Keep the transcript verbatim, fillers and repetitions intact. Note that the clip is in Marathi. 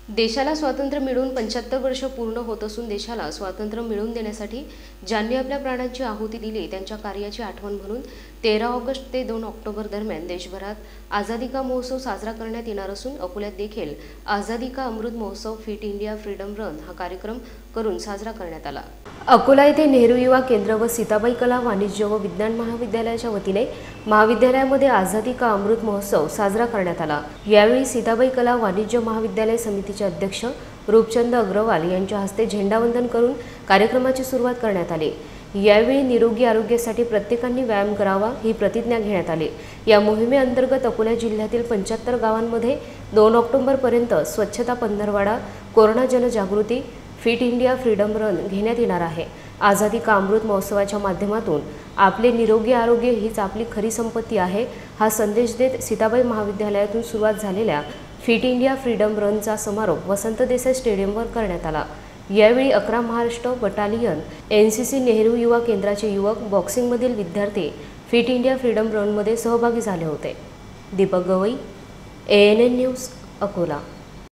देशाला स्वातंत्र्य मिळून पंच्याहत्तर वर्ष पूर्ण होत असून देशाला स्वातंत्र्य मिळवून देण्यासाठी ज्यांनी आपल्या प्राणांची आहुती दिली त्यांच्या कार्याची आठवण म्हणून तेरा ऑगस्ट ते दोन ऑक्टोबर दरम्यान देशभरात आझादी का महोत्सव साजरा करण्यात येणार असून अकोल्यात देखील आझादी का Amrit Mahotsav fit India freedom run हा कार्यक्रम करून साजरा करण्यात आला। अकोला येथे नेहरू युवा केंद्र व सीताबाई कला वाणिज्य व विज्ञान महाविद्यालयाच्या वतीने महाविद्यालयामध्ये आझादी का अमृत महोत्सव साजरा करण्यात आला। यावेळी सीताबाई कला वाणिज्य महाविद्यालय समितीचे अध्यक्ष रूपचंद अग्रवाल यांच्या हस्ते झेंडावंदन करून कार्यक्रमाची सुरुवात करण्यात आली। यावेळी निरोगी आरोग्यासाठी प्रत्येकाने व्यायाम करावा ही प्रतिज्ञा घेण्यात आली। या मोहिमेअंतर्गत अकोला जिल्ह्यातील पंच्याहत्तर गावांमध्ये दोन ऑक्टोबर पर्यंत स्वच्छता पंधरवडा, कोरोना जनजागृती, फिट इंडिया फ्रीडम रन घेण्यात येणार आहे। आझादी का अमृत महोत्सवाच्या माध्यमातून आपले निरोगी आरोग्य हीच आपली खरी संपत्ती आहे हा संदेश देत सीताबाई महाविद्यालयातून सुरुवात झालेल्या फिट इंडिया फ्रीडम रनचा समारोप वसंत देसाई स्टेडियमवर करण्यात आला। यावेळी अकरा Maharashtra battalion, N C C, Nehru युवा केंद्राचे युवक, बॉक्सिंगमधील विद्यार्थी फिट इंडिया फ्रीडम रनमध्ये सहभागी झाले होते। Deepak Gawai, A N N news, Akola.